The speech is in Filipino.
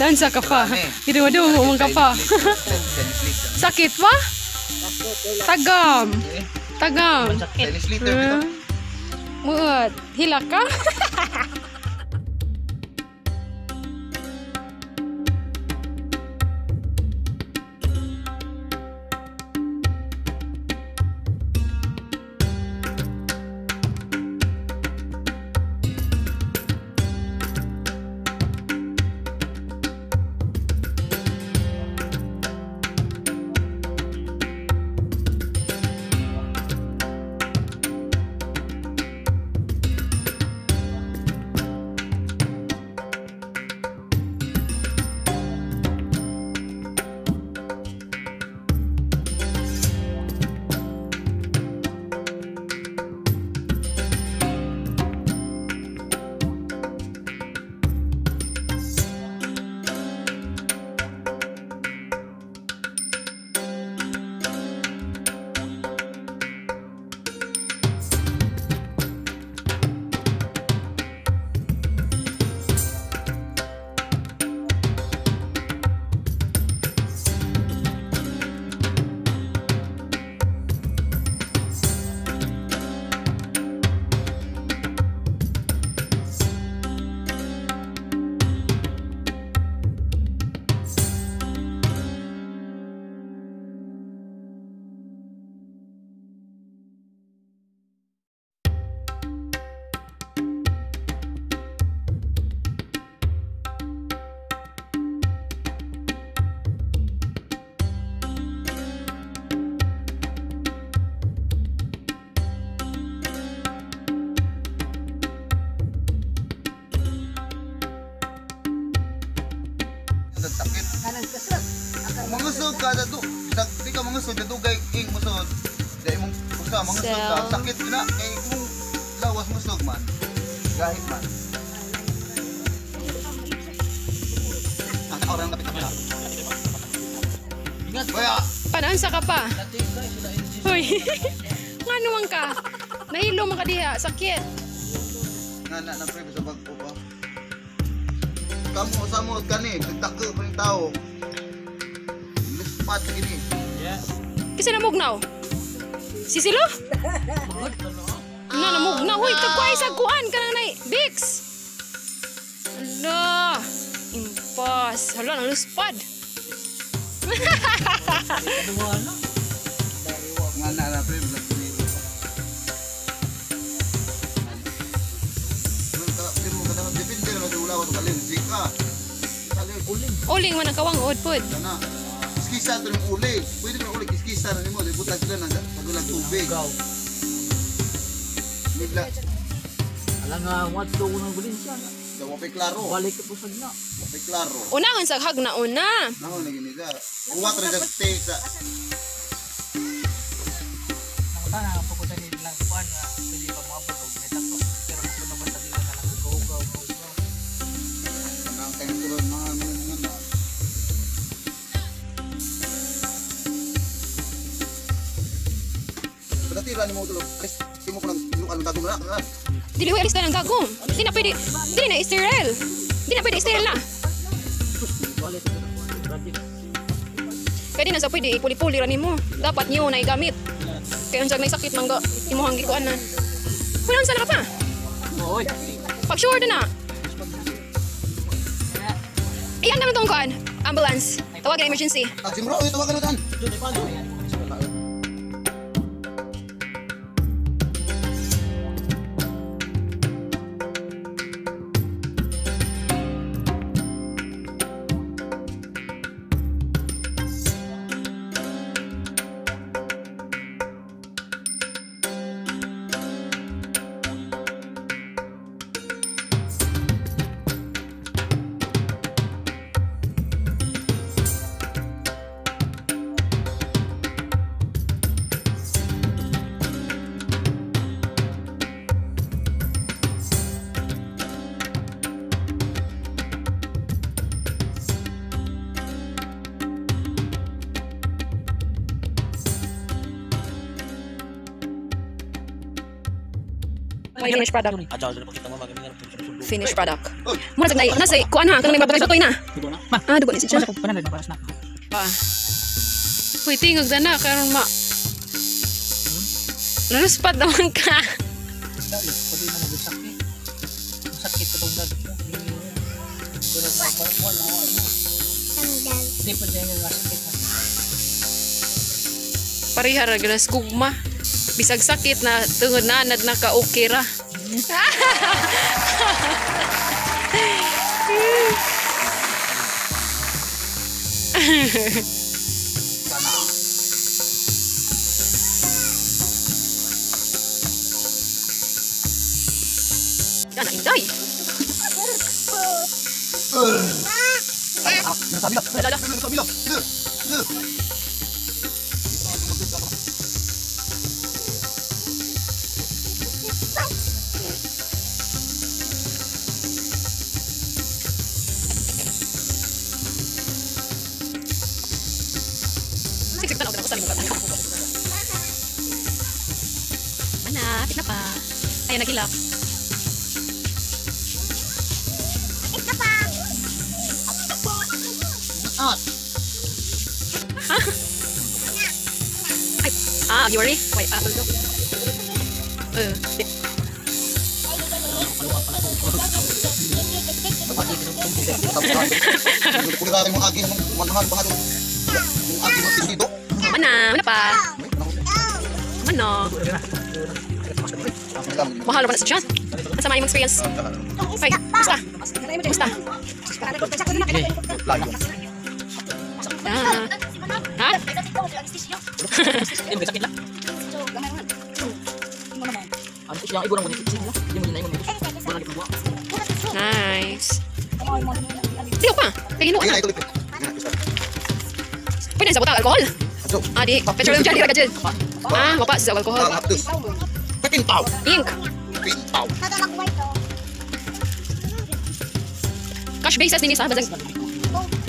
Dansa ka pa. Hidung-hidung umang ka pa. Sakit pa? Tagam. Tagam. Muat. Hilak ka? Sakit. Mangusog ka na to. Di ka mangusog na dugay king musod. Dahil mong usa mangusog ka. Sakit na. Kaya kung lawas musog man. Gahit man. Ang orang napit ka. Ingat. Baya. Panansa ka pa? Hoy. Nganuang ka? Nahilo man ka diha. Sakit. Nga na pre sa bagpo pa. Kamu samot ka ni, nagdako pa yung tao. Lispat gini. Kasi namugnaw. Sisilo? Na namugnaw. Hoy, kagway sa kuan ka nang nay. Bix. Hala. Impas. Hala, nang luspad. Nga na pre sa gini. Depende na sa ulaw sa kalensi ka. Uling man ang kawangod pod. Kana. Iskisa to ng uli. Pwede mo uli iskisa na nimo, dibutan sila ng tagulang tubig. Nigla. Ala nga what do unang bulinsya. Daw pa klaro. Balik ka po sa na. Pa klaro. Unahon sa hag na una. Namo na gini ka. Uwat ra sa steak sa. Nakatana po ko sa nilang kuan nga pwede pa maabot og metakto. Pero mo na basta dila na nagkugaw. Ang kay tulad mga na. Berarti ra nimo tulog. Simo ko nang inukan gagong na ka. Dili ho alis na ng gagong. Di na pwede. Di na sterile. Di na pwede sterile na. Kaya di na sa pwede ipuli-puli ra nimo. Dapat niyo na igamit. Kaya unsag nay sakit mangga imuhang gikuanan. Kulang sa na ka pa. Oy. Pag sure na. Iyan na tong kuan. Ambulance. Tawag ang emergency. Simro, tawagan na tan. May finished product. Ajaw dito pakita mo magaling na. Finished product. Muna sa nasa kuan ha, kang nagbabagay tutoy na. Ma, Ah, dugo ni si Cha. ko pananad na para snack. Pa. Uy, tingog na karon ma. Naluspat naman ka. Dali, pwede na magsakit. Sakit ka bang dali? Pero wala. Hindi pa dyan yung sakit na. Parihar ganas gugma. Bisag sakit na tungod na anad na ka okay ra. Yan na inday. Nasabi lang. Dala. Nasabi lang. Siksik tanaw na ko sa limong kata. Manapit na pa. Ayan nagilap. Ah, Ay, you worry? Wait, apple go. Kung natin mo aging manahan ba natin? Yung aging mo tindido. Mana pa. Mana. Mahal pa na sa chat. Sa mga experience. Ay, basta. Basta. Layo. Ah. Ha? Hindi mo sakit lang. Ano siya ibo nang mo nito? Yung na imong nito. Wala na kibuwa. Nice. Tiyo pa. Kaya Ayun na. na ito lipit. Pwede sa butang alcohol. So, Ah, di. Petroleum jelly ka dyan. Ah, mapa sa alcohol. hapdos. Pintaw. Ink. Pintaw. Cash basis din sa bazang.